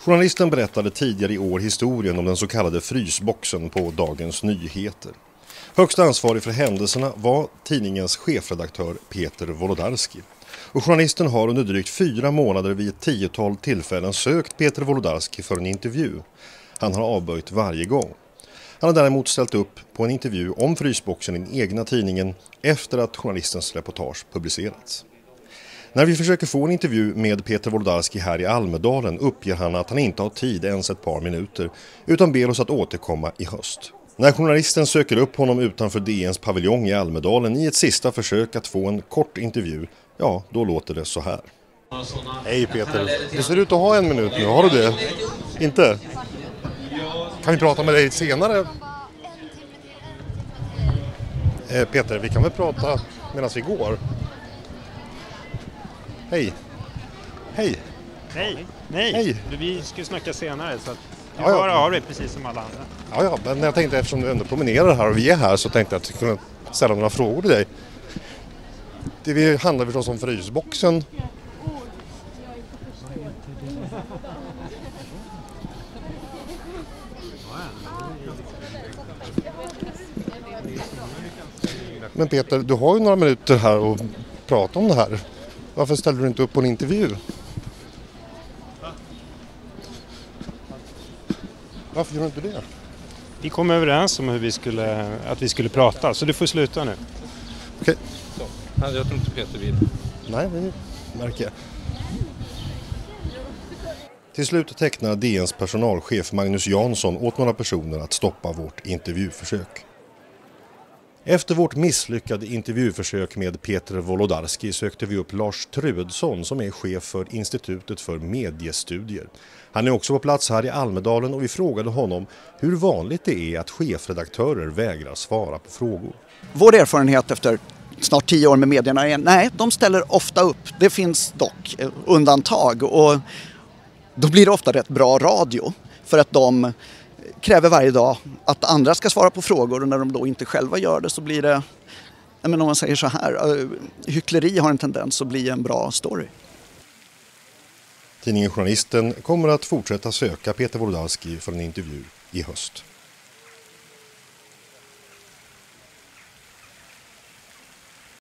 Journalisten berättade tidigare i år historien om den så kallade frysboxen på Dagens Nyheter. Högst ansvarig för händelserna var tidningens chefredaktör Peter Wolodarski. Och journalisten har under drygt 4 månader vid ett 10-tal tillfällen sökt Peter Wolodarski för en intervju. Han har avböjt varje gång. Han har däremot ställt upp på en intervju om frysboxen i den egna tidningen efter att journalistens reportage publicerats. När vi försöker få en intervju med Peter Wolodarski här i Almedalen uppger han att han inte har tid ens ett par minuter utan ber oss att återkomma i höst. När journalisten söker upp honom utanför DNs paviljong i Almedalen i ett sista försök att få en kort intervju, ja, då låter det så här. Hej Peter, det ser ut att ha 1 minut nu, har du det? Inte? Kan vi prata med dig senare? Peter, vi kan väl prata medan vi går? Hej. Hej. Nej, nej. Hej. Vi ska ju snacka senare så att du Ja, ja. bara har det precis som alla andra. Ja, men jag tänkte eftersom du ändå promenerar här och vi är här så tänkte jag att jag kunde ställa några frågor till dig. Det handlar förstås om frysboxen. Men Peter, du har ju några minuter här och prata om det här. Varför ställer du inte upp på en intervju? Varför gör du inte det? Vi kom överens om att vi skulle prata, så du får sluta nu. Okej. Jag tror inte Peter vill. Nej, det märker jag. Till slut tecknar DNs personalchef Magnus Jansson åt några personer att stoppa vårt intervjuförsök. Efter vårt misslyckade intervjuförsök med Peter Wolodarski sökte vi upp Lars Truedsson som är chef för Institutet för mediestudier. Han är också på plats här i Almedalen och vi frågade honom hur vanligt det är att chefredaktörer vägrar svara på frågor. Vår erfarenhet efter snart 10 år med medierna är nej, de ställer ofta upp. Det finns dock undantag och då blir det ofta rätt bra radio för att de kräver varje dag att andra ska svara på frågor och när de då inte själva gör det så blir det, om man säger så här, hyckleri har en tendens att bli en bra story. Tidningen Journalisten kommer att fortsätta söka Peter Wolodarski för en intervju i höst.